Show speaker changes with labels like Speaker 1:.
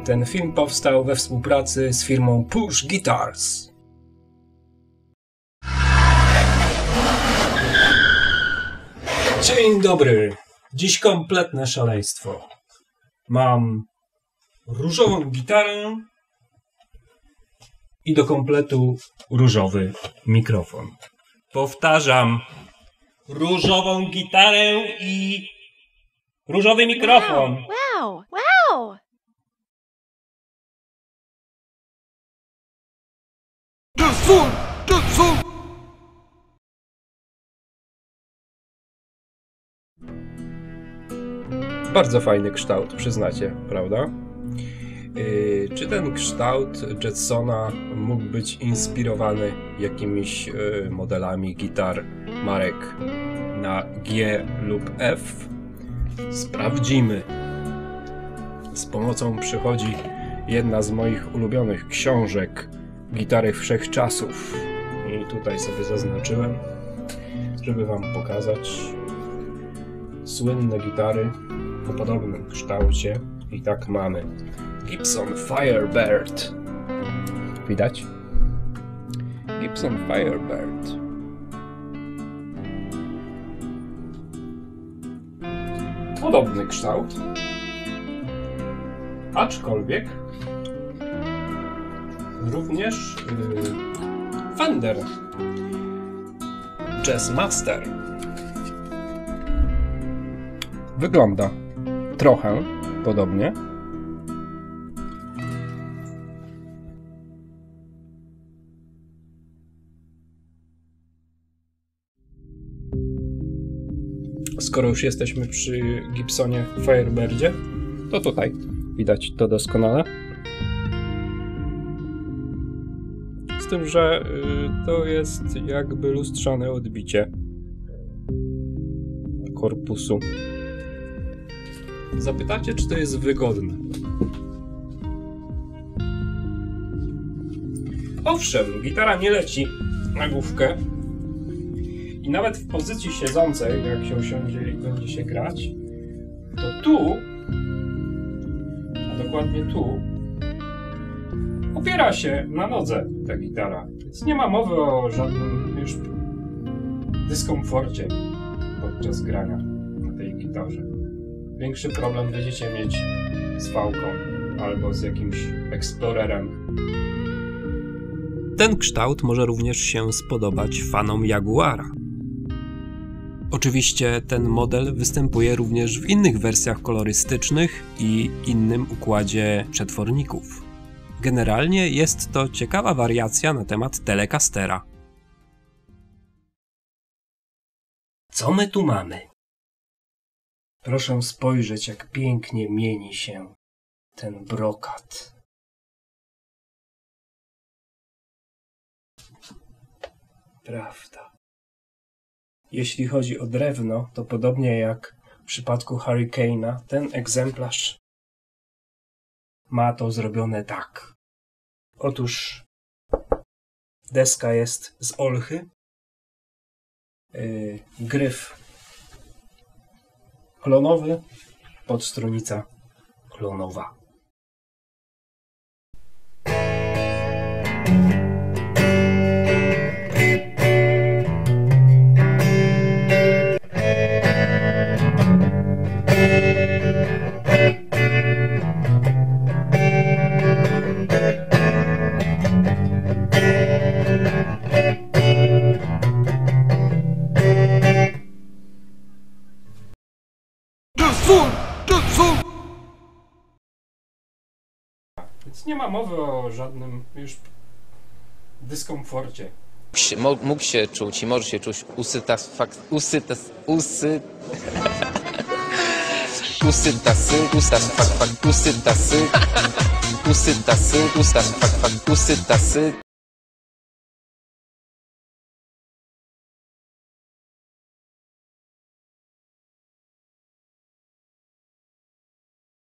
Speaker 1: Ten film powstał we współpracy z firmą Push Guitars. Dzień dobry. Dziś kompletne szaleństwo. Mam różową gitarę i do kompletu różowy mikrofon. Powtarzam. Różową gitarę i różowy mikrofon.
Speaker 2: Wow! Wow!
Speaker 1: Bardzo fajny kształt, przyznacie, prawda? Czy ten kształt Jetsona mógł być inspirowany jakimiś modelami gitar marek na G lub F? Sprawdzimy. Z pomocą przychodzi jedna z moich ulubionych książek Gitary Wszechczasów. I tutaj sobie zaznaczyłem, żeby wam pokazać słynne gitary o podobnym kształcie. I tak mamy Gibson Firebird. Widać? Gibson Firebird. Podobny kształt. Aczkolwiek również Fender Jazzmaster wygląda trochę podobnie. Skoro już jesteśmy przy Gibsonie Firebirdzie, to tutaj widać to doskonale. Z tym, że to jest jakby lustrzane odbicie korpusu. Zapytacie, czy to jest wygodne? Owszem, gitara nie leci na główkę i nawet w pozycji siedzącej, jak się usiądzie i będzie się grać, to tu, a dokładnie tu, opiera się na nodze ta gitara, więc nie ma mowy o żadnym już dyskomforcie podczas grania na tej gitarze. Większy problem będziecie mieć z fałką albo z jakimś Explorerem. Ten kształt może również się spodobać fanom Jaguara. Oczywiście ten model występuje również w innych wersjach kolorystycznych i innym układzie przetworników. Generalnie jest to ciekawa wariacja na temat Telecastera. Co my tu mamy? Proszę spojrzeć, jak pięknie mieni się ten brokat. Prawda. Jeśli chodzi o drewno, to podobnie jak w przypadku Hurricane'a, ten egzemplarz ma to zrobione tak. Otóż deska jest z olchy, gryf klonowy, podstrunica klonowa. Więc nie ma mowy o żadnym już dyskomforcie.
Speaker 3: Mógł się czuć i może się czuć usytasy